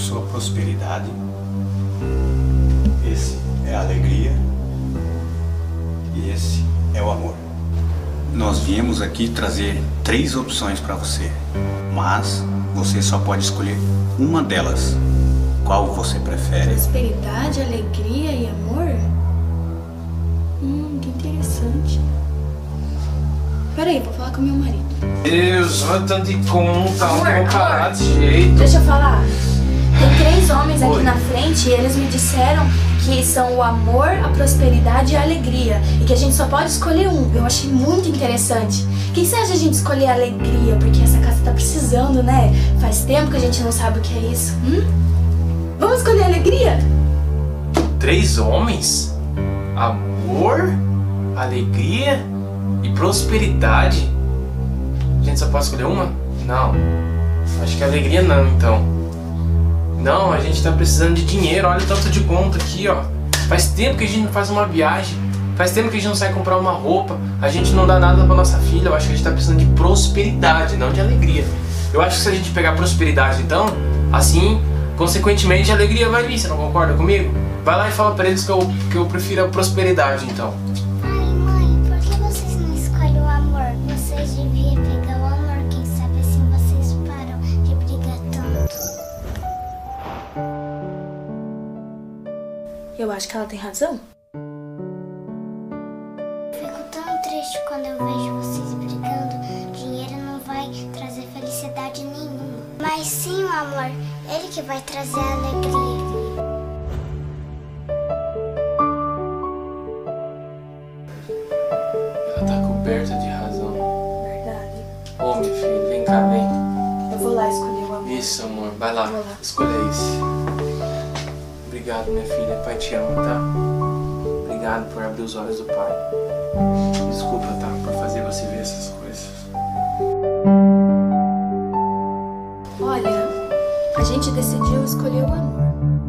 sua prosperidade, esse é a alegria e esse é o amor. Nós viemos aqui trazer 3 opções para você, mas você só pode escolher uma delas. Qual você prefere? Prosperidade, alegria e amor? Que interessante. Peraí, vou falar com meu marido. Deus, olha tanto de conta, Amor, não vou parar amor. de jeito. Deixa eu falar. Tem 3 homens aqui na frente e eles me disseram que são o amor, a prosperidade e a alegria. E que a gente só pode escolher um. Eu achei muito interessante. O que você acha de a gente escolher a alegria? Porque essa casa tá precisando, né? Faz tempo que a gente não sabe o que é isso. Vamos escolher a alegria? 3 homens? Amor, alegria e prosperidade? A gente só pode escolher uma? Não. Acho que alegria não, então. Não, a gente tá precisando de dinheiro. Olha o tanto de conta aqui, ó. Faz tempo que a gente não faz uma viagem. Faz tempo que a gente não sai comprar uma roupa. A gente não dá nada pra nossa filha. Eu acho que a gente tá precisando de prosperidade, não de alegria. Eu acho que se a gente pegar prosperidade, então, assim, consequentemente, a alegria vai vir. Você não concorda comigo? Vai lá e fala pra eles que eu prefiro a prosperidade, então. Ai, mãe, por que vocês não escolhem o amor? Vocês deviam pegar o amor. Quem sabe assim vocês param de brigar tanto. Eu acho que ela tem razão. Fico tão triste quando eu vejo vocês brigando. Dinheiro não vai trazer felicidade nenhuma. Mas sim o amor, ele que vai trazer a alegria. Ela tá coberta de razão. Verdade. Ô, minha filha, vem cá, vem. Eu vou lá escolher o amor. Isso, amor, vai lá. Vai lá. Escolha esse. Obrigado, minha filha. Pai te ama, tá? Obrigado por abrir os olhos do pai. Desculpa, tá? Por fazer você ver essas coisas. Olha, a gente decidiu escolher o amor.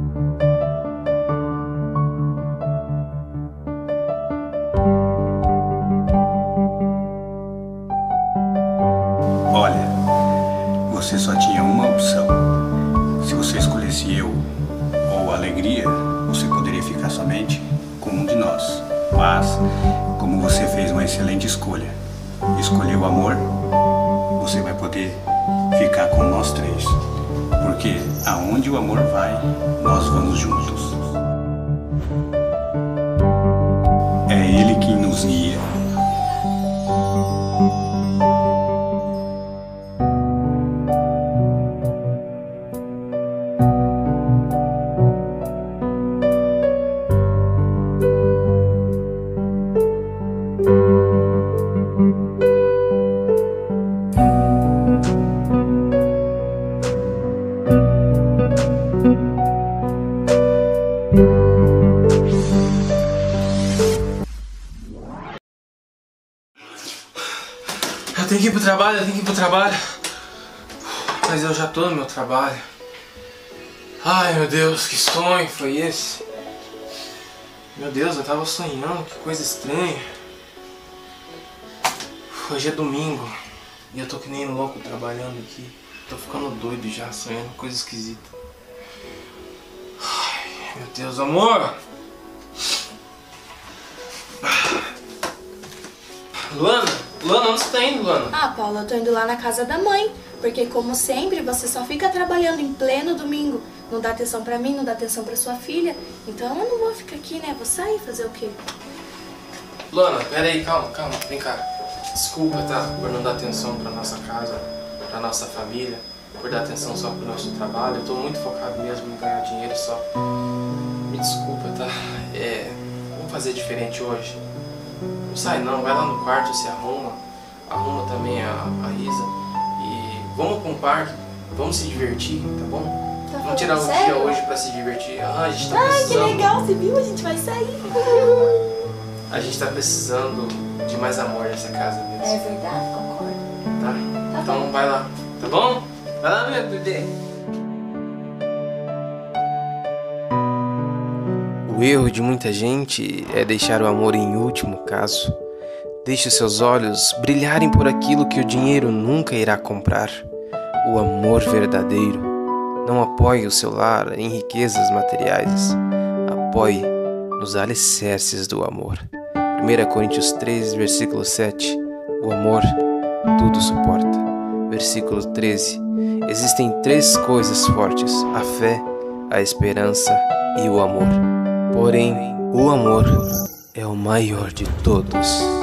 Olha, você só tinha uma opção. Se você escolhesse eu ou a alegria, você poderia ficar somente com um de nós. Mas, como você fez uma excelente escolha, escolheu o amor, você vai poder ficar com nós 3. Porque aonde o amor vai, nós vamos juntos. É ele quem nos guia. Eu tenho que ir pro trabalho, Mas eu já tô no meu trabalho. Ai, meu Deus, que sonho foi esse? Meu Deus, eu tava sonhando, que coisa estranha. Hoje é domingo e eu tô que nem louco trabalhando aqui. Tô ficando doido já, sonhando coisa esquisita. Ai, meu Deus, amor! Luana, onde você tá indo, Luana? Ah, Paula, eu tô indo lá na casa da mãe. Porque, como sempre, você só fica trabalhando em pleno domingo. Não dá atenção pra mim, não dá atenção pra sua filha. Então eu não vou ficar aqui, né? Vou sair fazer o quê? Luana, pera aí, calma, vem cá. Desculpa, tá? Por não dar atenção pra nossa casa, pra nossa família. Por dar atenção só pro nosso trabalho. Eu tô muito focado mesmo em ganhar dinheiro só. Me desculpa, tá? Vamos fazer diferente hoje. Não sai não, vai lá no quarto, se arruma. Arruma também a Isa. E vamos pra um parque, vamos se divertir, tá bom? Tá Vamos tirar um falando sério? dia hoje pra se divertir. Ah, a gente tá Ai, que precisando. legal, você viu? A gente vai sair. A gente tá precisando de mais amor nessa casa mesmo. É verdade, concordo. Tá? Tá Então bom. vai lá, tá bom? Vai lá, meu bebê. O erro de muita gente é deixar o amor em último caso. Deixe os seus olhos brilharem por aquilo que o dinheiro nunca irá comprar. O amor verdadeiro Não apoie o seu lar em riquezas materiais. Apoie nos alicerces do amor. 1 Coríntios 3, versículo 7. O amor tudo suporta. Versículo 13. Existem 3 coisas fortes: a fé, a esperança e o amor. Porém, o amor é o maior de todos.